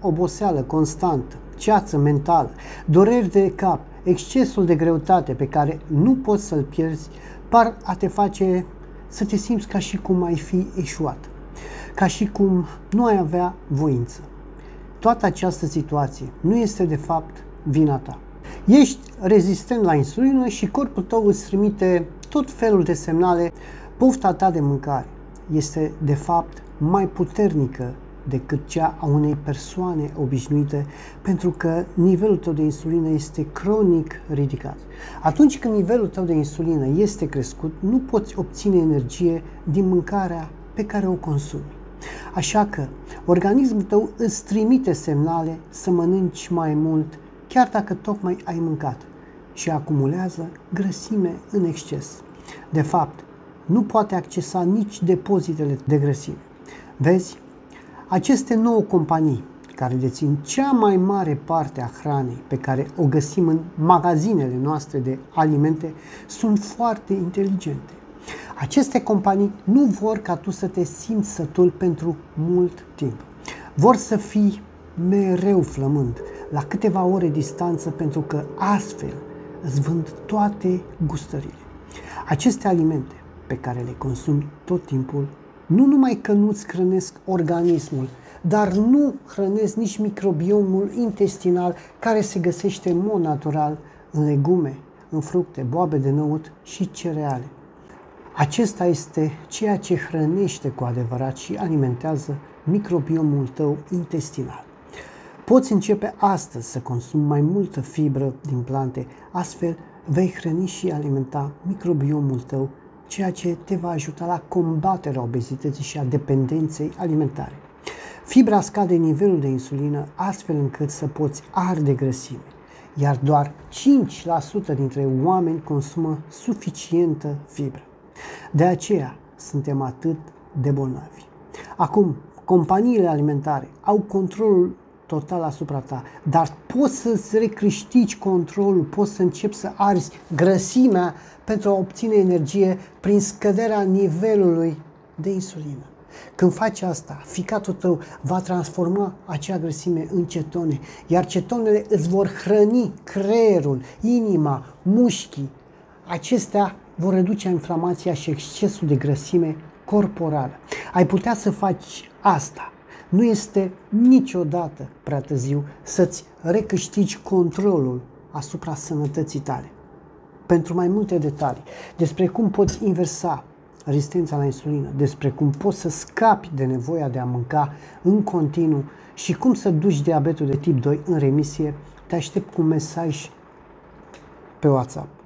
oboseală constantă, ceață mentală, dureri de cap, excesul de greutate pe care nu poți să-l pierzi, par a te face să te simți ca și cum ai fi eșuat, ca și cum nu ai avea voință. Toată această situație nu este de fapt vina ta. Ești rezistent la insulină și corpul tău îți trimite tot felul de semnale. Pofta ta de mâncare este de fapt mai puternică decât cea a unei persoane obișnuite, pentru că nivelul tău de insulină este cronic ridicat. Atunci când nivelul tău de insulină este crescut, nu poți obține energie din mâncarea pe care o consumi. Așa că organismul tău îți trimite semnale să mănânci mai mult, chiar dacă tocmai ai mâncat, și acumulează grăsime în exces. De fapt, nu poate accesa nici depozitele de grăsime. Vezi, aceste 9 companii care dețin cea mai mare parte a hranei pe care o găsim în magazinele noastre de alimente sunt foarte inteligente. Aceste companii nu vor ca tu să te simți sătul pentru mult timp. Vor să fii mereu flămând, la câteva ore distanță, pentru că astfel îți vând toate gustările. Aceste alimente pe care le consumi tot timpul, nu numai că nu-ți hrănesc organismul, dar nu hrănesc nici microbiomul intestinal care se găsește în mod natural în legume, în fructe, boabe de năut și cereale. Acesta este ceea ce hrănește cu adevărat și alimentează microbiomul tău intestinal. Poți începe astăzi să consumi mai multă fibră din plante, astfel vei hrăni și alimenta microbiomul tău, ceea ce te va ajuta la combaterea obezității și a dependenței alimentare. Fibra scade nivelul de insulină astfel încât să poți arde grăsime, iar doar 5% dintre oameni consumă suficientă fibră. De aceea suntem atât de bolnavi. Acum, companiile alimentare au controlul total asupra ta, dar poți să-ți recâștigi controlul, poți să începi să arzi grăsimea pentru a obține energie prin scăderea nivelului de insulină. Când faci asta, ficatul tău va transforma acea grăsime în cetone, iar cetonele îți vor hrăni creierul, inima, mușchii. Acestea vor reduce inflamația și excesul de grăsime corporală. Ai putea să faci asta. Nu este niciodată prea târziu să-ți recâștigi controlul asupra sănătății tale. Pentru mai multe detalii despre cum poți inversa rezistența la insulină, despre cum poți să scapi de nevoia de a mânca în continuu și cum să duci diabetul de tip 2 în remisie, te aștept cu un mesaj pe WhatsApp.